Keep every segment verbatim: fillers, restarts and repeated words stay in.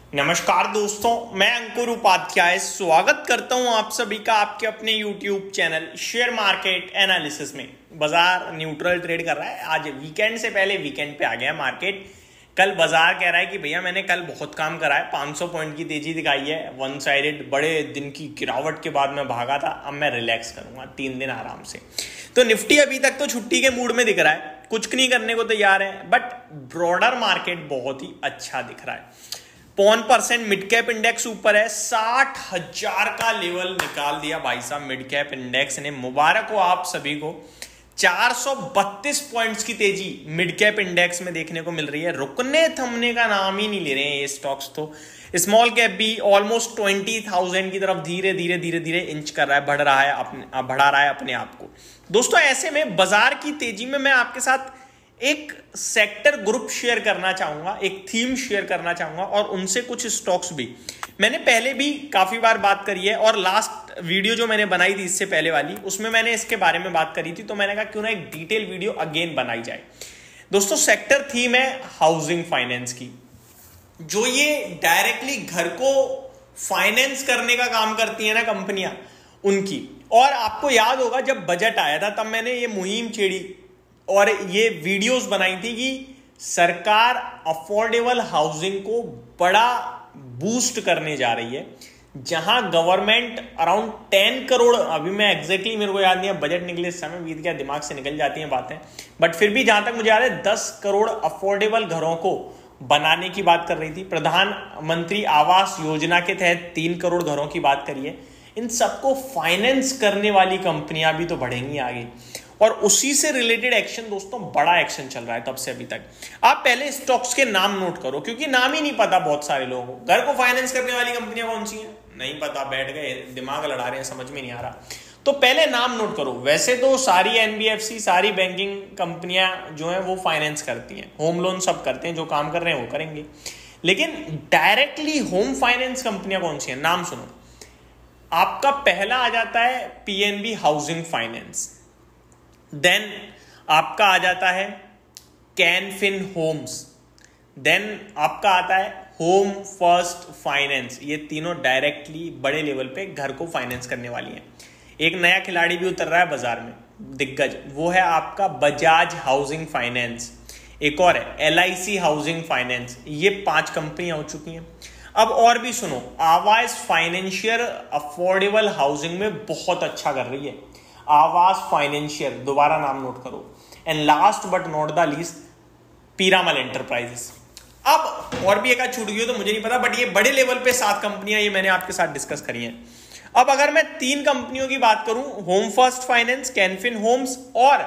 नमस्कार दोस्तों, मैं अंकुर उपाध्याय स्वागत करता हूं आप सभी का आपके अपने YouTube channel share market analysis में। बाजार न्यूट्रल ट्रेड कर रहा है। आज वीकेंड से पहले वीकेंड पे आ गया मार्केट। कल बाजार कह रहा है कि भैया मैंने कल बहुत काम करा है, पाँच सौ पॉइंट की तेजी दिखाई है, वन साइडेड बड़े दिन की गिरावट के बाद मैं भागा था, अब मैं रिलैक्स करूंगा तीन दिन आराम से। तो निफ्टी अभी तक तो छुट्टी के मूड में दिख रहा है, कुछ नहीं करने को तैयार है, बट ब्रॉडर मार्केट बहुत ही अच्छा दिख रहा है। पौन परसेंट मिड कैप इंडेक्स ऊपर है, साठ हजार का लेवल निकाल दिया भाई साहब मिड कैप इंडेक्स ने। मुबारक हो आप सभी को। चार सौ बत्तीस पॉइंट्स की तेजी मिड कैप इंडेक्स में देखने को मिल रही है। रुकने थमने का नाम ही नहीं ले रहे हैं ये स्टॉक्स। तो स्मॉल कैप भी ऑलमोस्ट ट्वेंटी थाउजेंड की तरफ धीरे धीरे धीरे धीरे इंच कर रहा है, बढ़ रहा है अपने बढ़ा रहा है अपने आप को। दोस्तों ऐसे में बाजार की तेजी में मैं आपके साथ एक सेक्टर ग्रुप शेयर करना चाहूंगा, एक थीम शेयर करना चाहूंगा और उनसे कुछ स्टॉक्स भी। मैंने पहले भी काफी बार बात करी है और लास्ट वीडियो जो मैंने बनाई थी इससे पहले वाली, उसमें मैंने इसके बारे में बात करी थी, तो मैंने कहा क्यों ना एक डिटेल वीडियो अगेन बनाई जाए। दोस्तों सेक्टर थीम है हाउसिंग फाइनेंस की, जो ये डायरेक्टली घर को फाइनेंस करने का काम करती है ना कंपनियां, उनकी। और आपको याद होगा जब बजट आया था तब मैंने ये मुहिम छेड़ी और ये वीडियोस बनाई थी कि सरकार अफोर्डेबल हाउसिंग को बड़ा बूस्ट करने जा रही है, जहां गवर्नमेंट अराउंड टेन करोड़, अभी मैं एग्जैक्टली मेरे को याद नहीं है, बजट निकले समय बीत गया, दिमाग से निकल जाती हैं बातें, बट फिर भी जहां तक मुझे याद है दस करोड़ अफोर्डेबल घरों को बनाने की बात कर रही थी। प्रधानमंत्री आवास योजना के तहत तीन करोड़ घरों की बात करी है। इन सबको फाइनेंस करने वाली कंपनियां भी तो बढ़ेंगी आगे, और उसी से रिलेटेड एक्शन दोस्तों बड़ा एक्शन चल रहा है तब से अभी तक। आप पहले स्टॉक्स के नाम नोट करो, क्योंकि नाम ही नहीं पता बहुत सारे लोगों को। घर को फाइनेंस करने वाली कंपनियां कौन सी हैं नहीं पता, बैठ गए दिमाग लड़ा रहे हैं, समझ में नहीं आ रहा। तो पहले नाम नोट करो। वैसे तो सारी एनबीएफसी, सारी बैंकिंग कंपनियां जो है वो फाइनेंस करती हैं, होम लोन सब करते हैं, जो काम कर रहे हैं वो करेंगे। लेकिन डायरेक्टली होम फाइनेंस कंपनियां कौन सी हैं, नाम सुनो। आपका पहला आ जाता है पीएनबी हाउसिंग फाइनेंस, देन आपका आ जाता है कैनफिन होम्स, देन आपका आता है होम फर्स्ट फाइनेंस। ये तीनों डायरेक्टली बड़े लेवल पे घर को फाइनेंस करने वाली हैं। एक नया खिलाड़ी भी उतर रहा है बाजार में, दिग्गज, वो है आपका बजाज हाउसिंग फाइनेंस। एक और है एलआईसी हाउसिंग फाइनेंस। ये पांच कंपनियां हो चुकी हैं। अब और भी सुनो, आवास फाइनेंशियल अफोर्डेबल हाउसिंग में बहुत अच्छा कर रही है, आवास फाइनेंशियल, दोबारा नाम नोट करो। And last but not the least Piramal enterprises. अब और भी एक आध छूट गई हो तो मुझे नहीं पता, बट ये बड़े लेवल पे सात कंपनियां ये मैंने आपके साथ डिस्कस करी हैं। अब अगर मैं तीन कंपनियों की बात करूं, home first finance, Canfin homes और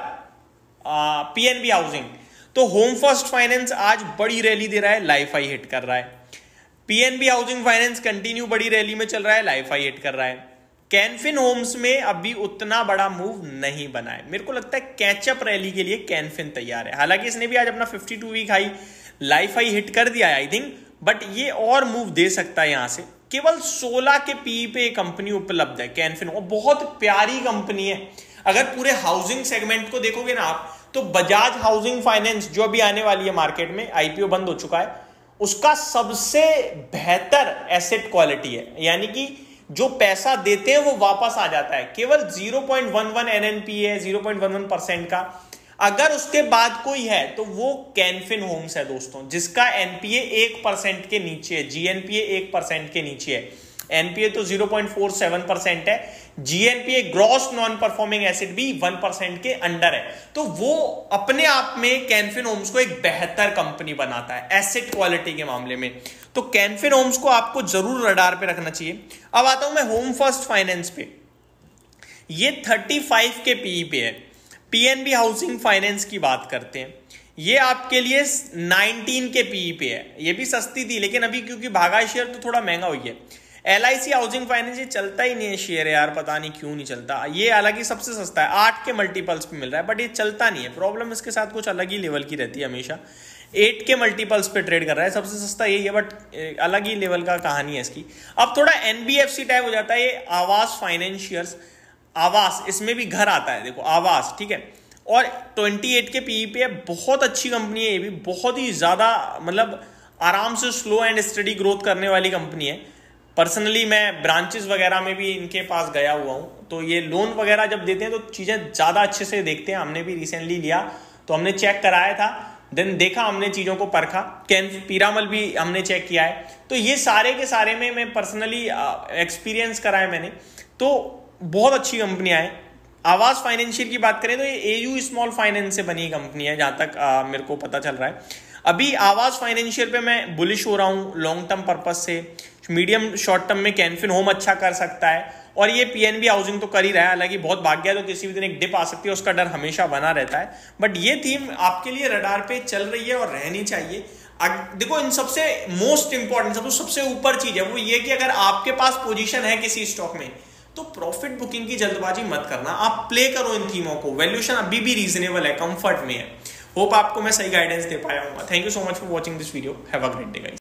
पीएनबी हाउसिंग, तो होम फर्स्ट फाइनेंस आज बड़ी रैली दे रहा है, लाइफ हाई हिट कर रहा है। पीएनबी हाउसिंग फाइनेंस कंटिन्यू बड़ी रैली में चल रहा है, लाइफ हाई हिट कर रहा है। कैनफिन होम्स में अभी उतना बड़ा मूव नहीं बना है। मेरे को लगता है कैचअप रैली के लिए कैनफिन तैयार है। हालांकि इसने भी आज अपना बावन week high life high hit कर दिया है आई थिंक, बट ये और मूव दे सकता है यहां से। केवल सोलह के पी पे कंपनी उपलब्ध है कैनफिन, और बहुत प्यारी कंपनी है। अगर पूरे हाउसिंग सेगमेंट को देखोगे ना आप, तो बजाज हाउसिंग फाइनेंस जो अभी आने वाली है मार्केट में, आईपीओ बंद हो चुका है, उसका सबसे बेहतर एसेट क्वालिटी है, यानी कि जो पैसा देते हैं वो वापस आ जाता है। केवल zero point one one NNP है, zero point one one percent का। अगर उसके बाद कोई है तो वो कैनफिन होम्स है दोस्तों, जिसका एनपीए एक परसेंट के नीचे है, जीएनपीए एक परसेंट के नीचे है। एनपीए तो zero point four seven percent है, GNPA gross non performing asset भी वन परसेंट के अंडर है। तो वो अपने आप में कैनफिन होम्स को एक बेहतर कंपनी बनाता है एसेट क्वालिटी के मामले में। तो कैनफिन होम्स को आपको जरूर रडार पे रखना चाहिए। अब आता हूं मैं होम फर्स्ट फाइनेंस पे। ये पैंतीस के पीई पे है। पीएनबी हाउसिंग फाइनेंस की बात करते हैं, ये आपके लिए उन्नीस के पीई पे है। ये भी सस्ती थी, लेकिन अभी क्योंकि भागा शेयर तो थोड़ा महंगा हुई है। एलआईसी हाउसिंग फाइनेंस ये चलता ही नहीं है शेयर यार, पता नहीं क्यों नहीं चलता। ये हालांकि सबसे सस्ता है, आठ के मल्टीपल्स पे मिल रहा है, बट ये चलता नहीं है। प्रॉब्लम इसके साथ कुछ अलग ही लेवल की रहती है, हमेशा एट के मल्टीपल्स पे ट्रेड कर रहा है, सबसे सस्ता यही है, बट अलग ही लेवल का कहानी है इसकी। अब थोड़ा एनबीएफसी टाइप हो जाता है ये आवास फाइनेंशियर्स, आवास, इसमें भी घर आता है, देखो आवास, ठीक है। और अट्ठाईस के पीई पे बहुत अच्छी कंपनी है ये भी, बहुत ही ज्यादा मतलब आराम से स्लो एंड स्टडी ग्रोथ करने वाली कंपनी है। पर्सनली मैं ब्रांचेस वगैरह में भी इनके पास गया हुआ हूँ, तो ये लोन वगैरह जब देते हैं तो चीज़ें ज़्यादा अच्छे से देखते हैं। हमने भी रिसेंटली लिया तो हमने चेक कराया था, देन देखा हमने चीज़ों को परखा। कैन पीरामल भी हमने चेक किया है। तो ये सारे के सारे में मैं पर्सनली एक्सपीरियंस करा है मैंने, तो बहुत अच्छी कंपनियाँ हैं। आवास फाइनेंशियल की बात करें तो ये एयू स्मॉल फाइनेंस से बनी कंपनी है, जहाँ तक आ, मेरे को पता चल रहा है। अभी आवास फाइनेंशियल पे मैं बुलिश हो रहा हूँ लॉन्ग टर्म पर्पज से। मीडियम शॉर्ट टर्म में कैनफिन होम अच्छा कर सकता है, और ये पीएनबी हाउसिंग तो कर ही रहा है। हालांकि बहुत भाग्य तो किसी भी दिन एक डिप आ सकती है, उसका डर हमेशा बना रहता है। बट ये थीम आपके लिए रडार पे चल रही है और रहनी चाहिए। देखो, इन सबसे मोस्ट इंपॉर्टेंट, सबसे सबसे ऊपर चीज है वो ये कि अगर आपके पास पोजीशन है किसी स्टॉक में तो प्रॉफिट बुकिंग की जल्दबाजी मत करना। आप प्ले करो इन थीमों को। वैल्यूएशन अभी भी रीजनेबल है, कंफर्ट में है। होप आपको मैं सही गाइडेंस दे पाया हूँ। Thank you so much for watching this video. Have a great day guys.